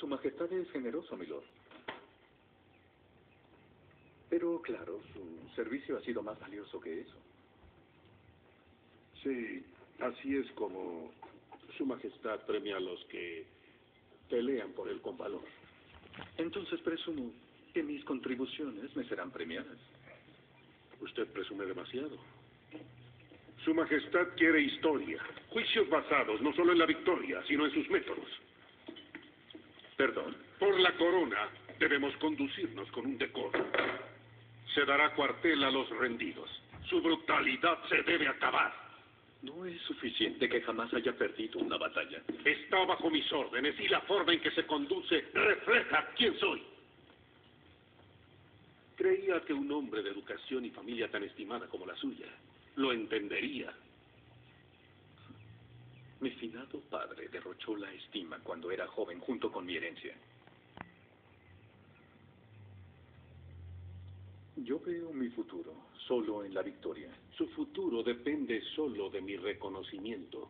Su Majestad es generoso, milord. Pero, claro, su servicio ha sido más valioso que eso. Sí, así es como Su Majestad premia a los que pelean por él con valor. Entonces presumo que mis contribuciones me serán premiadas. Usted presume demasiado. Su Majestad quiere historia, juicios basados no solo en la victoria, sino en sus métodos. ¿Perdón? Por la corona debemos conducirnos con un decoro. Se dará cuartel a los rendidos. Su brutalidad se debe acabar. No es suficiente que jamás haya perdido una batalla. Está bajo mis órdenes y la forma en que se conduce refleja quién soy. Creía que un hombre de educación y familia tan estimada como la suya lo entendería. Mi finado padre derrochó la estima cuando era joven junto con mi herencia. Yo veo mi futuro solo en la victoria. Su futuro depende solo de mi reconocimiento.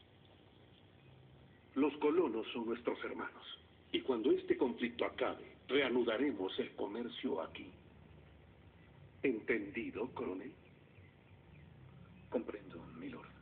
Los colonos son nuestros hermanos. Y cuando este conflicto acabe, reanudaremos el comercio aquí. ¿Entendido, coronel? Comprendo, milord.